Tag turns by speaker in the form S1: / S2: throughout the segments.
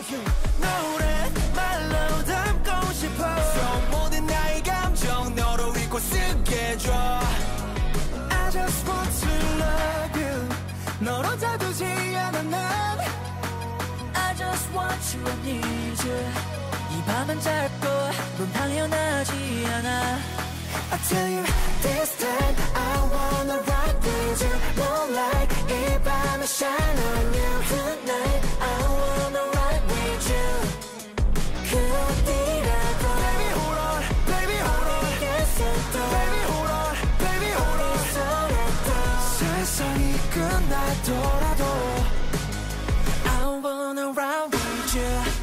S1: you 노랫말로 담고 싶어 So 모든 나의 감정 너로 읽고 쓰게 해줘 I just want to love you 너로 다투지 않아 난 I just want you, I need you 이 밤은 짧고 넌 당연하지 않아 I tell you this time I wanna ride with you Moonlight 이 밤에 shine on you Tonight I wanna ride with you 그 어디라도 Baby hold on, baby hold on 어디에서도 Baby hold on, baby hold on 어디서라도 세상이 끝나더라도 I wanna ride with you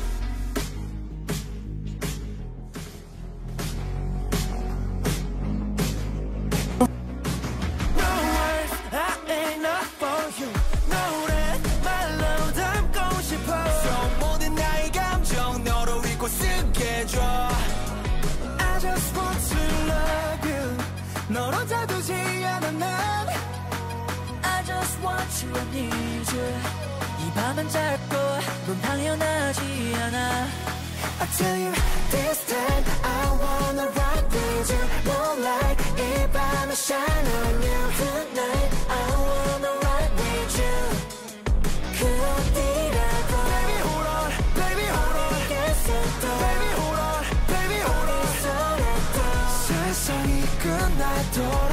S1: I just want to love you 너로 다투지 않아 난 I just want you, I need you 이 밤은 짧고 넌 당연하지 않아 I tell you this time I wanna ride with you Moonlight 이 밤에 shine on you Tonight I wanna ride with you 그 어디라도 Baby hold on, baby hold on 어디에서도 Baby hold on, baby hold on 어디서라도 세상이 끝나더라도